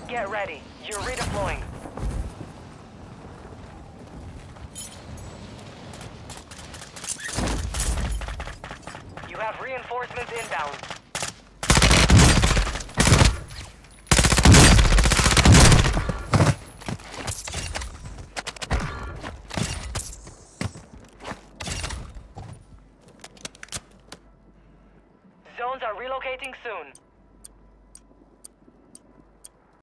Get ready. You're redeploying. You have reinforcements inbound. Zones are relocating soon.